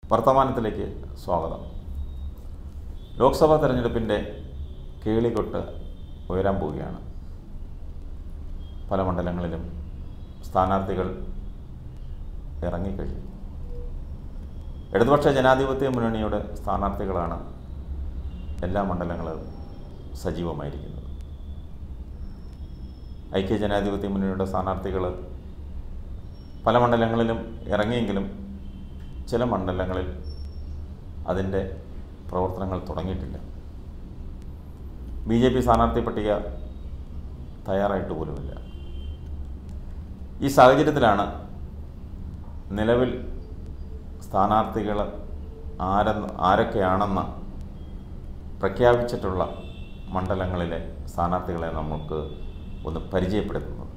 വർത്തമാനത്തിലേക്ക് സ്വാഗതം. ലോക്സഭാ തെരഞ്ഞെടുപ്പിൻ്റെ കേളികൊട്ട് ഉയരാൻ പോവുകയാണ്. പല മണ്ഡലങ്ങളിലും സ്ഥാനാർത്ഥികൾ ഇറങ്ങിക്കഴിഞ്ഞു. ഇടതുപക്ഷ ജനാധിപത്യ മുന്നണിയുടെ സ്ഥാനാർത്ഥികളാണ് എല്ലാ മണ്ഡലങ്ങളും സജീവമായിരിക്കുന്നത്. ഐക്യ ജനാധിപത്യ മുന്നണിയുടെ സ്ഥാനാർത്ഥികൾ പല മണ്ഡലങ്ങളിലും ഇറങ്ങിയെങ്കിലും ചില മണ്ഡലങ്ങളിൽ അതിൻ്റെ പ്രവർത്തനങ്ങൾ തുടങ്ങിയിട്ടില്ല. BJP സ്ഥാനാർത്ഥി പട്ടിക തയ്യാറായിട്ട് പോലുമില്ല. ഈ സാഹചര്യത്തിലാണ് നിലവിൽ സ്ഥാനാർത്ഥികൾ ആരൊക്കെയാണെന്ന് പ്രഖ്യാപിച്ചിട്ടുള്ള മണ്ഡലങ്ങളിലെ സ്ഥാനാർത്ഥികളെ നമുക്ക് ഒന്ന് പരിചയപ്പെടുത്തുന്നത്.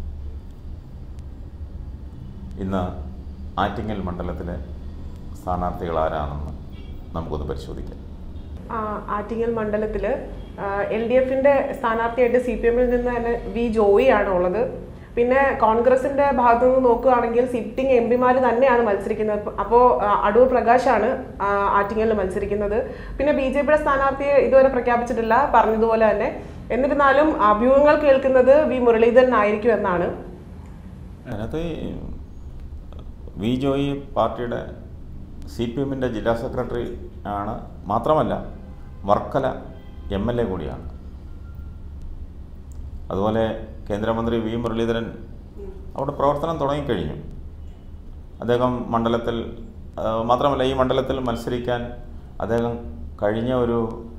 ഇന്ന് ആറ്റിങ്ങൽ മണ്ഡലത്തിലെ സ്ഥാനാർത്ഥികൾ ആരാണെന്ന് നമുക്കൊന്ന് പരിശോധിക്കാം. ആറ്റിങ്ങൽ മണ്ഡലത്തിൽ LDFിൻ്റെ സ്ഥാനാർത്ഥിയായിട്ട് CPMൽ നിന്ന് തന്നെ V. ജോയി ആണ് ഉള്ളത്. പിന്നെ കോൺഗ്രസിൻ്റെ ഭാഗത്തു നിന്ന് നോക്കുകയാണെങ്കിൽ സിറ്റിംഗ് MPമാർ തന്നെയാണ് മത്സരിക്കുന്നത്. അപ്പോൾ അടൂർ പ്രകാശാണ് ആറ്റിങ്ങലിൽ മത്സരിക്കുന്നത്. പിന്നെ BJPയുടെ സ്ഥാനാർത്ഥിയെ ഇതുവരെ പ്രഖ്യാപിച്ചിട്ടില്ല, പറഞ്ഞതുപോലെ തന്നെ. എന്നിരുന്നാലും അഭ്യൂഹങ്ങൾ കേൾക്കുന്നത് V. മുരളീധരൻ ആയിരിക്കും എന്നാണ്. അതിനകത്ത് V. ജോയി പാർട്ടിയുടെ CPMൻ്റെ ജില്ലാ സെക്രട്ടറി ആണ്. മാത്രമല്ല വർക്കല MLA കൂടിയാണ്. അതുപോലെ കേന്ദ്രമന്ത്രി V. മുരളീധരൻ അവിടെ പ്രവർത്തനം തുടങ്ങിക്കഴിഞ്ഞു. അദ്ദേഹം മണ്ഡലത്തിൽ മാത്രമല്ല ഈ മണ്ഡലത്തിൽ മത്സരിക്കാൻ അദ്ദേഹം കഴിഞ്ഞ ഒരു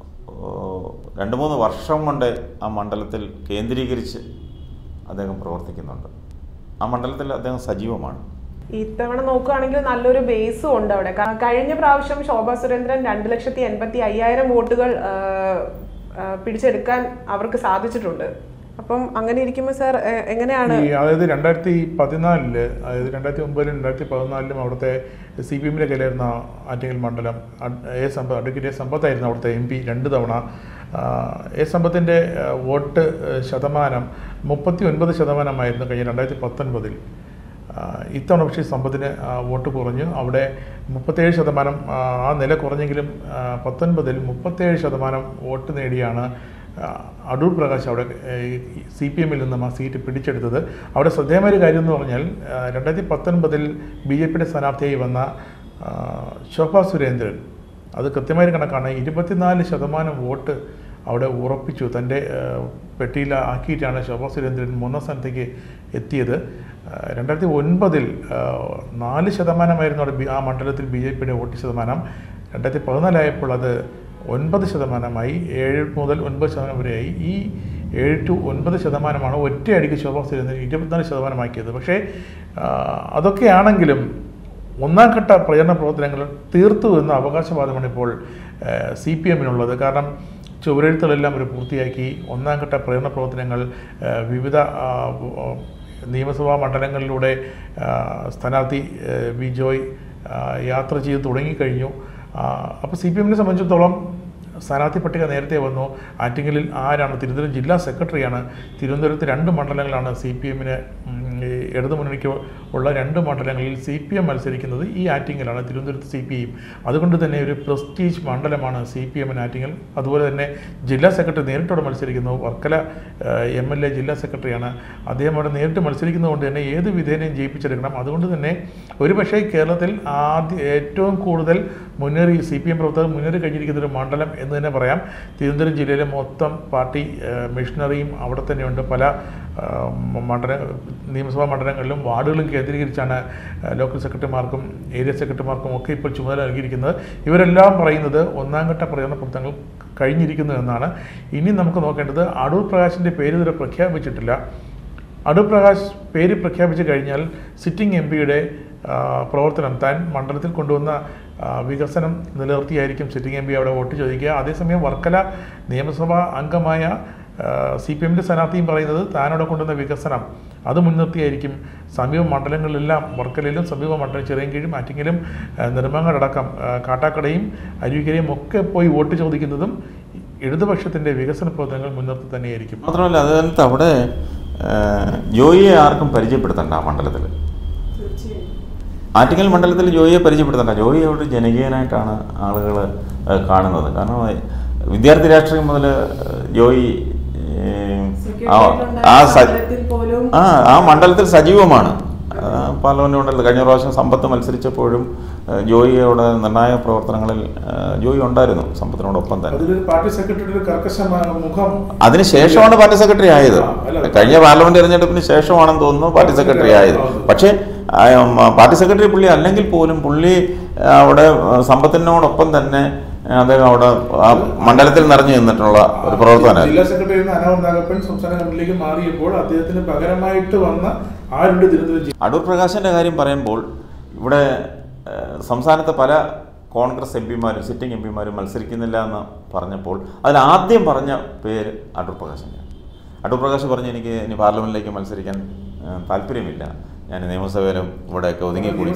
2-3 വർഷം കൊണ്ട് ആ മണ്ഡലത്തിൽ കേന്ദ്രീകരിച്ച് അദ്ദേഹം പ്രവർത്തിക്കുന്നുണ്ട്. ആ മണ്ഡലത്തിൽ അദ്ദേഹം സജീവമാണ്. ഇത്തവണ നോക്കുകയാണെങ്കിൽ നല്ലൊരു ബേസും ഉണ്ട് അവിടെ. കഴിഞ്ഞ പ്രാവശ്യം ശോഭാ സുരേന്ദ്രൻ 2,85,000 വോട്ടുകൾ പിടിച്ചെടുക്കാൻ അവർക്ക് സാധിച്ചിട്ടുണ്ട്. അപ്പം അങ്ങനെ ഇരിക്കുമ്പോൾ സാർ എങ്ങനെയാണ്? അതായത് 2014 അതായത് 2009-ലും 2014-ലും അവിടുത്തെ CPMലെ കയ്യിലായിരുന്ന ആറ്റിങ്ങൽ മണ്ഡലം അഡ്വക്കേറ്റ് എ സമ്പത്തായിരുന്നു അവിടുത്തെ MP 2 തവണ. എ സമ്പത്തിൻ്റെ വോട്ട് ശതമാനം 39% കഴിഞ്ഞ 2019-ൽ. ഇത്തവണ പക്ഷേ സമ്പത്തിന് വോട്ട് കുറഞ്ഞു. അവിടെ 37%, ആ നില കുറഞ്ഞെങ്കിലും 19-ൽ 37% വോട്ട് നേടിയാണ് അടൂർ പ്രകാശ് അവിടെ CPMൽ നിന്നും ആ സീറ്റ് പിടിച്ചെടുത്തത്. അവിടെ ശ്രദ്ധേയമായ കാര്യം എന്ന് പറഞ്ഞാൽ 2019-ൽ BJPയുടെ സ്ഥാനാർത്ഥിയായി വന്ന ശോഭാ സുരേന്ദ്രൻ, അത് കൃത്യമായ കണക്കാണ്, 24% വോട്ട് അവിടെ ഉറപ്പിച്ചു. തൻ്റെ പെട്ടിയിൽ ആക്കിയിട്ടാണ് ശോഭാ സുരേന്ദ്രൻ 3ാം സ്ഥാനത്തേക്ക് എത്തിയത്. 2009-ൽ 4% അവിടെ ആ മണ്ഡലത്തിൽ BJPയുടെ വോട്ട് ശതമാനം. 2014 ആയപ്പോൾ അത് 9%, 7 മുതൽ 9% വരെയായി. ഈ 7 to 9% ഒറ്റയടിക്ക് ശോഭാ സുരേന്ദ്രൻ 24% ആക്കിയത്. പക്ഷേ അതൊക്കെയാണെങ്കിലും ഒന്നാം ഘട്ട പ്രചരണ പ്രവർത്തനങ്ങൾ തീർത്തു എന്ന അവകാശവാദമാണ് ഇപ്പോൾ CPMനുള്ളത്. കാരണം ചുവരെഴുത്തുകളെല്ലാം അവർ പൂർത്തിയാക്കി. ഒന്നാം ഘട്ട പ്രചരണ പ്രവർത്തനങ്ങൾ വിവിധ നിയമസഭാ മണ്ഡലങ്ങളിലൂടെ സ്ഥാനാർത്ഥി V. ജോയ് യാത്ര ചെയ്ത് തുടങ്ങിക്കഴിഞ്ഞു. അപ്പോൾ CPMനെ സംബന്ധിച്ചിടത്തോളം സ്ഥാനാർത്ഥി പട്ടിക നേരത്തെ വന്നു. ആറ്റിങ്ങലിൽ ആരാണ്? തിരുവനന്തപുരം ജില്ലാ സെക്രട്ടറിയാണ്. തിരുവനന്തപുരത്ത് 2 മണ്ഡലങ്ങളാണ് CPMന് ഇടതുമുന്നണിക്ക് ഉള്ള 2 മണ്ഡലങ്ങളിൽ CPM മത്സരിക്കുന്നത് ഈ ആറ്റിങ്ങലാണ്, തിരുവനന്തപുരത്ത് CPM. അതുകൊണ്ട് തന്നെ ഒരു പ്രസ്റ്റീജ് മണ്ഡലമാണ് CPMന് ആറ്റിങ്ങൽ. അതുപോലെ തന്നെ ജില്ലാ സെക്രട്ടറി നേരിട്ടവിടെ മത്സരിക്കുന്നു. വർക്കല MLA ജില്ലാ സെക്രട്ടറിയാണ്. അദ്ദേഹം അവിടെ നേരിട്ട് മത്സരിക്കുന്നതുകൊണ്ട് തന്നെ ഏത് വിധേനയും ജയിപ്പിച്ചെടുക്കണം. അതുകൊണ്ട് തന്നെ ഒരുപക്ഷേ കേരളത്തിൽ ഏറ്റവും കൂടുതൽ CPM പ്രവർത്തകർ മുന്നേറി കഴിഞ്ഞിരിക്കുന്ന ഒരു മണ്ഡലം എന്ന് തന്നെ പറയാം. തിരുവനന്തപുരം ജില്ലയിലെ മൊത്തം പാർട്ടി മെഷീനറിയും അവിടെ തന്നെയുണ്ട്. പല നിയമസഭാ മണ്ഡലങ്ങളിലും വാർഡുകളും കേന്ദ്രീകരിച്ചാണ് ലോക്കൽ സെക്രട്ടറിമാർക്കും ഏരിയ സെക്രട്ടറിമാർക്കും ഒക്കെ ഇപ്പോൾ ചുമതല നൽകിയിരിക്കുന്നത്. ഇവരെല്ലാം പറയുന്നത് ഒന്നാം ഘട്ട പ്രചരണ പ്രവർത്തനങ്ങൾ കഴിഞ്ഞിരിക്കുന്നു എന്നാണ്. ഇനി നമുക്ക് നോക്കേണ്ടത് അടൂർ പ്രകാശിൻ്റെ പേര് ഇതുവരെ പ്രഖ്യാപിച്ചിട്ടില്ല. അടൂർ പ്രകാശ് പേര് പ്രഖ്യാപിച്ചു കഴിഞ്ഞാൽ സിറ്റിംഗ് MPയുടെ പ്രവർത്തനം, താൻ മണ്ഡലത്തിൽ കൊണ്ടുവന്ന വികസനം നിലനിർത്തിയായിരിക്കും സിറ്റിംഗ് MP അവിടെ വോട്ട് ചോദിക്കുക. അതേസമയം വർക്കല നിയമസഭാ അംഗമായ CPMൻ്റെ സ്ഥാനാർത്ഥിയും പറയുന്നത് താനവിടെ കൊണ്ടുവന്ന വികസനം അത് മുൻനിർത്തിയായിരിക്കും സമീപ മണ്ഡലങ്ങളിലെല്ലാം, വർക്കലയിലും സമീപ മണ്ഡലം ചിറയൻകീഴും ആറ്റിങ്ങലും നെടുമങ്ങാടടക്കം കാട്ടാക്കടയും അരുവിക്കരയും ഒക്കെ പോയി വോട്ട് ചോദിക്കുന്നതും ഇടതുപക്ഷത്തിൻ്റെ വികസന പ്രവർത്തനങ്ങൾ മുൻനിർത്തി തന്നെയായിരിക്കും. മാത്രമല്ല അതിനകത്ത് അവിടെ ജോയിയെ ആർക്കും പരിചയപ്പെടുത്തണ്ട ആ മണ്ഡലത്തിൽ. ആറ്റിങ്ങൽ മണ്ഡലത്തിൽ ജോയിയെ പരിചയപ്പെടുത്തണ്ട. ജോയി ഒരു ജനകീയനായിട്ടാണ് ആളുകൾ കാണുന്നത്. കാരണം വിദ്യാർത്ഥി രാഷ്ട്രീയം മുതൽ ജോയി ആ മണ്ഡലത്തിൽ സജീവമാണ്. പാർലമെന്റ് മണ്ഡലത്തിൽ കഴിഞ്ഞ പ്രാവശ്യം സമ്പത്ത് മത്സരിച്ചപ്പോഴും ജോയിയുടെ നിർണായക പ്രവർത്തനങ്ങളിൽ ജോയി ഉണ്ടായിരുന്നു സമ്പത്തിനോടൊപ്പം തന്നെ. അതിനുശേഷമാണ് പാർട്ടി സെക്രട്ടറി ആയത്. കഴിഞ്ഞ പാർലമെന്റ് തെരഞ്ഞെടുപ്പിന് ശേഷമാണെന്ന് തോന്നുന്നു പാർട്ടി സെക്രട്ടറി ആയത്. പക്ഷേ പാർട്ടി സെക്രട്ടറി പുള്ളി അല്ലെങ്കിൽ പോലും പുള്ളി അവിടെ സമ്പത്തിനോടൊപ്പം തന്നെ അദ്ദേഹം അവിടെ ആ മണ്ഡലത്തിൽ നിറഞ്ഞു നിന്നിട്ടുള്ള ഒരു പ്രവർത്തനം. ജില്ലാ സെക്രട്ടറി അനവർ നാഗപ്പൻ സംസ്ഥാന കമ്മിറ്റിയിലേക്ക് മാറിയപ്പോൾ അദ്ദേഹത്തിന് പകരമായിട്ട് വന്ന അടൂർ പ്രകാശിന്റെ കാര്യം പറയുമ്പോൾ ഇവിടെ സംസ്ഥാനത്തെ പല കോൺഗ്രസ് എംപിമാരും സിറ്റിംഗ് എംപിമാരും മത്സരിക്കുന്നില്ല എന്ന് പറഞ്ഞപ്പോൾ അതിൽ ആദ്യം പറഞ്ഞ പേര് അടൂർ പ്രകാശിൻ്റെ. അടൂർ പ്രകാശ് പറഞ്ഞു, എനിക്ക് ഇനി പാർലമെന്റിലേക്ക് മത്സരിക്കാൻ താല്പര്യമില്ല, ഞാൻ നിയമസഭയിലും ഇവിടെയൊക്കെ ഒതുങ്ങിക്കൂടി.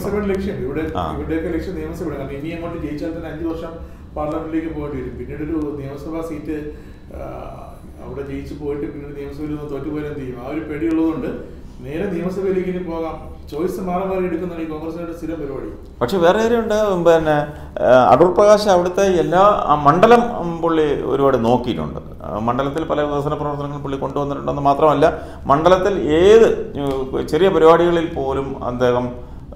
ഇനി അങ്ങോട്ട് ജയിച്ചാൽ തന്നെ 5 വർഷം പാർലമെന്റിലേക്ക് പോകേണ്ടി വരും. പിന്നീട് ഒരു നിയമസഭാ സീറ്റ് അവിടെ ജയിച്ചു പോയിട്ട് പിന്നീട് നിയമസഭയിൽ നിന്ന് തോറ്റുപോയാൽ എന്ത് ചെയ്യും? ആ ഒരു പേടിയുള്ളതുകൊണ്ട് നേരെ നിയമസഭയിലേക്ക് ഇനി പോകാം. ചോയ്സ് മാറി മാറി എടുക്കുന്നതാണ് ഈ കോൺഗ്രസിന്റെ സ്ഥിരം പരിപാടി. പക്ഷെ വേറെ കാര്യമുണ്ട്, പിന്നെ അടൂർ പ്രകാശ് അവിടുത്തെ എല്ലാ മണ്ഡലം പുള്ളി ഒരുപാട് നോക്കിയിട്ടുണ്ട്. മണ്ഡലത്തിൽ പല വികസന പ്രവർത്തനങ്ങൾ പുള്ളി കൊണ്ടുവന്നിട്ടുണ്ടെന്ന് മാത്രമല്ല, മണ്ഡലത്തിൽ ഏത് ചെറിയ പരിപാടികളിൽ പോലും അദ്ദേഹത്തിന്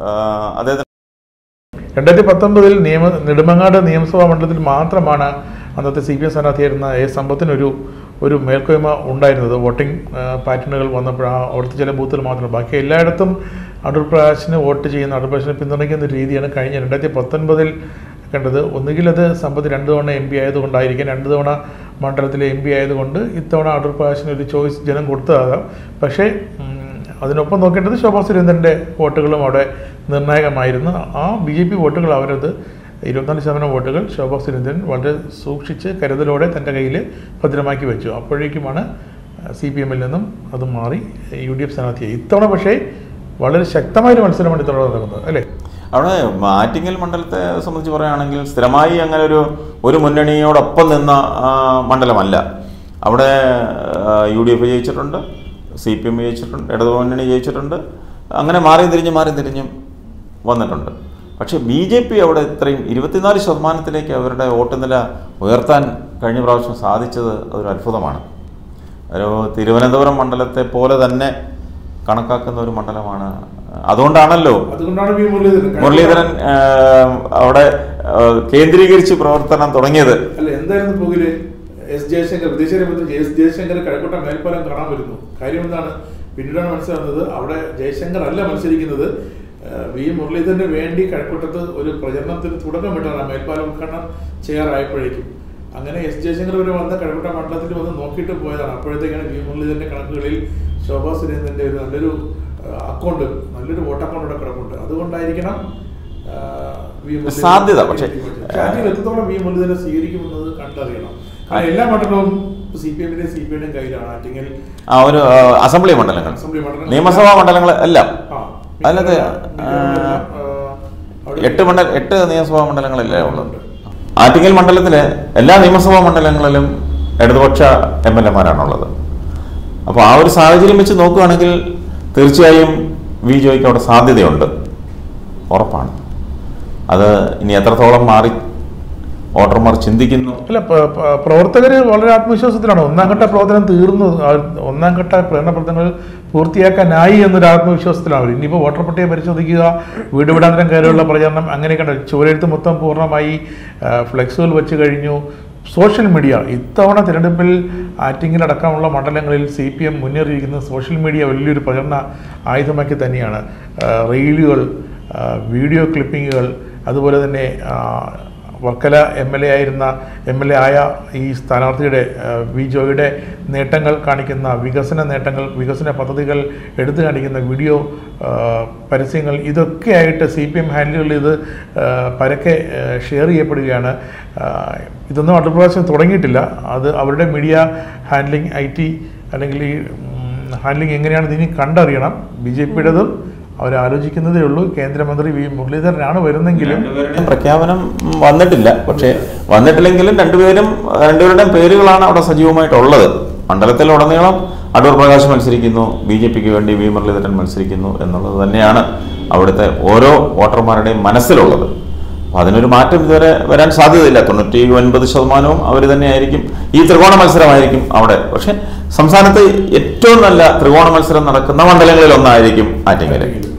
2019 നെടുമങ്ങാട് നിയമസഭാ മണ്ഡലത്തിൽ മാത്രമാണ് അന്നത്തെ CPM സ്ഥാനാർത്ഥിയായിരുന്ന സമ്പത്തിനൊരു മേൽക്കോയ്മ ഉണ്ടായിരുന്നത്. വോട്ടിംഗ് പാറ്റേണുകൾ വന്നപ്പോൾ അവിടുത്തെ ചില ബൂത്തുകൾ മാത്രമേ. ബാക്കി എല്ലായിടത്തും അടൂർ പ്രകാശിന് വോട്ട് ചെയ്യുന്ന, അടൂർ പ്രകാശിനെ പിന്തുണയ്ക്കുന്ന ഒരു രീതിയാണ് കഴിഞ്ഞ 2019 കണ്ടത്. ഒന്നുകിൽ അത് സമ്പത്ത് 2 തവണ MP ആയതുകൊണ്ടായിരിക്കും, 2 തവണ മണ്ഡലത്തിലെ MP ആയതുകൊണ്ട് ഇത്തവണ അടൂർ പ്രകാശിന് ഒരു ചോയ്സ് ജനം കൊടുത്തതാകാം. പക്ഷേ അതിനൊപ്പം നോക്കേണ്ടത് ശോഭാ സുരേന്ദ്രൻ്റെ വോട്ടുകളും അവിടെ നിർണായകമായിരുന്നു. ആ BJP വോട്ടുകൾ അവരത് 24% വോട്ടുകൾ ശോഭാ സുരേന്ദ്രൻ വളരെ സൂക്ഷിച്ച് കരുതലോടെ തൻ്റെ കയ്യിൽ ഭദ്രമാക്കി വെച്ചു. അപ്പോഴേക്കുമാണ് CPM-ൽ നിന്നും അത് മാറി UDF സ്ഥാനാർത്ഥിയായി. ഇത്തവണ പക്ഷേ വളരെ ശക്തമായൊരു മത്സരമാണ് ഇത്തവണ നടക്കുന്നത്, അല്ലേ? അവിടെ ആറ്റിങ്ങൽ മണ്ഡലത്തെ സംബന്ധിച്ച് പറയുകയാണെങ്കിൽ സ്ഥിരമായി അങ്ങനെ ഒരു മുന്നണിയോടൊപ്പം നിന്ന മണ്ഡലമല്ല. അവിടെ UDF ജയിച്ചിട്ടുണ്ട്, CPM ജയിച്ചിട്ടുണ്ട്, ഇടതുമുന്നണി ജയിച്ചിട്ടുണ്ട്, അങ്ങനെ മാറി തിരിഞ്ഞും വന്നിട്ടുണ്ട്. പക്ഷേ BJP അവിടെ ഇത്രയും 24% അവരുടെ വോട്ട് നില ഉയർത്താൻ കഴിഞ്ഞ പ്രാവശ്യം സാധിച്ചത് അതൊരു അത്ഭുതമാണ്. ഒരു തിരുവനന്തപുരം മണ്ഡലത്തെ പോലെ തന്നെ കണക്കാക്കുന്ന ഒരു മണ്ഡലമാണ്. അതുകൊണ്ടാണല്ലോ മുരളീധരൻ അവിടെ കേന്ദ്രീകരിച്ച് പ്രവർത്തനം തുടങ്ങിയത്. ജയശങ്കർ കഴക്കൂട്ടം മേൽപ്പാലം കാണാൻ വരുന്നു. കാര്യം എന്താണ്? പിന്നീടാണ് മനസ്സിലാകുന്നത് അവിടെ ജയശങ്കർ അല്ല മത്സരിക്കുന്നത്. മുരളീധരന് വേണ്ടി കഴക്കൂട്ടത്ത് ഒരു പ്രചരണത്തിന് തുടക്കമിട്ടാണ് മേൽപ്പാലം ഉദ്ഘാടനം ചെയ്യാറായപ്പോഴേക്കും. അങ്ങനെ ജയശങ്കർ വരെ വന്ന കഴക്കൂട്ട മണ്ഡലത്തിൽ വന്ന് നോക്കിയിട്ട് പോയതാണ്. അപ്പോഴത്തേക്കാണ് മുരളീധരന്റെ കണക്കുകളിൽ ശോഭാ സുരേന്ദ്രന്റെ ഒരു നല്ലൊരു വോട്ട് അക്കൗണ്ട് ഇവിടെ കിടപ്പുണ്ട്. അതുകൊണ്ടായിരിക്കണം സാധ്യത. പക്ഷേ എത്രത്തോളം മുരളീധരനെ സ്വീകരിക്കുമെന്നത് കണ്ടറിയണം. എല്ലാ മണ്ഡലവും CPM-ന്റെയും കയ്യിലാണ്. ആറ്റിങ്ങൽ ഒരു അസംബ്ലി മണ്ഡലങ്ങൾ, നിയമസഭാ മണ്ഡലങ്ങൾ എല്ലാം അതിനകത്ത് 8 നിയമസഭാ മണ്ഡലങ്ങളല്ലേ ഉള്ളത്. ആറ്റിങ്ങൽ മണ്ഡലത്തിലെ എല്ലാ നിയമസഭാ മണ്ഡലങ്ങളിലും ഇടതുപക്ഷ MLA-മാരാണുള്ളത്. അപ്പോൾ ആ ഒരു സാഹചര്യം വെച്ച് നോക്കുകയാണെങ്കിൽ തീർച്ചയായും ജോയിക്ക് അവിടെ സാധ്യതയുണ്ട്, ഉറപ്പാണ്. അത് ഇനി എത്രത്തോളം മാറി വോട്ടർമാർ ചിന്തിക്കുന്നു. അല്ല, പ്രവർത്തകർ വളരെ ആത്മവിശ്വാസത്തിലാണ്. ഒന്നാം ഘട്ട പ്രവർത്തനം തീർന്നു, ഒന്നാം ഘട്ട പ്രവർത്തനങ്ങൾ പൂർത്തിയാക്കാനായി എന്നൊരു ആത്മവിശ്വാസത്തിലാണ് അവർ. ഇനിയിപ്പോൾ വോട്ടർ പട്ടിക പരിശോധിക്കുക, വീട് വീടാന്തരം കയറിയുള്ള പ്രചരണം, അങ്ങനെയൊക്കെ ചുവരെഴുത്ത് മൊത്തം പൂർണ്ണമായി, ഫ്ലെക്സുകൾ വെച്ച് കഴിഞ്ഞു. സോഷ്യൽ മീഡിയ ഇത്തവണ തിരഞ്ഞെടുപ്പിൽ ആറ്റിങ്ങലടക്കമുള്ള മണ്ഡലങ്ങളിൽ CPM മുന്നേറിയിരിക്കുന്നത് സോഷ്യൽ മീഡിയ വലിയൊരു പ്രചരണ ആയുധമാക്കി തന്നെയാണ്. റീലുകൾ, വീഡിയോ ക്ലിപ്പിങ്ങുകൾ, അതുപോലെ തന്നെ വർക്കല MLA ആയ ഈ സ്ഥാനാർത്ഥിയുടെ ജോയിയുടെ നേട്ടങ്ങൾ കാണിക്കുന്ന വികസന നേട്ടങ്ങൾ, വികസന പദ്ധതികൾ എടുത്തു കാണിക്കുന്ന വീഡിയോ പരസ്യങ്ങൾ, ഇതൊക്കെയായിട്ട് CPM ഹാൻഡിലുകളിൽ ഇത് പരക്കെ ഷെയർ ചെയ്യപ്പെടുകയാണ്. ഇതൊന്നും അടൂർ പ്രകാശ് തുടങ്ങിയിട്ടില്ല. അത് അവരുടെ മീഡിയ ഹാൻഡ്ലിംഗ്, IT അല്ലെങ്കിൽ ഈ ഹാൻഡ്ലിംഗ് എങ്ങനെയാണെന്ന് ഇനി കണ്ടറിയണം. BJP-യുടേതും അവരാലോചിക്കുന്നതേ ഉള്ളൂ. കേന്ദ്രമന്ത്രി മുരളീധരനാണ് വരുന്നെങ്കിലും പ്രഖ്യാപനം വന്നിട്ടില്ല. പക്ഷേ വന്നിട്ടില്ലെങ്കിലും രണ്ടുപേരുടെയും പേരുകളാണ് അവിടെ സജീവമായിട്ടുള്ളത്. മണ്ഡലത്തിലുടനീളം അടൂർ പ്രകാശ് മത്സരിക്കുന്നു, BJPക്ക് വേണ്ടി വി മുരളീധരൻ മത്സരിക്കുന്നു എന്നുള്ളത് തന്നെയാണ് അവിടുത്തെ ഓരോ വോട്ടർമാരുടെയും മനസ്സിലുള്ളത്. അപ്പം അതിനൊരു മാറ്റം ഇതുവരെ വരാൻ സാധ്യതയില്ല. 99% അവർ തന്നെയായിരിക്കും. ഈ ത്രികോണ മത്സരമായിരിക്കും അവിടെ. പക്ഷെ സംസ്ഥാനത്ത് ഏറ്റവും നല്ല ത്രികോണ മത്സരം നടക്കുന്ന മണ്ഡലങ്ങളിൽ ഒന്നായിരിക്കും ആറ്റിങ്ങൽ.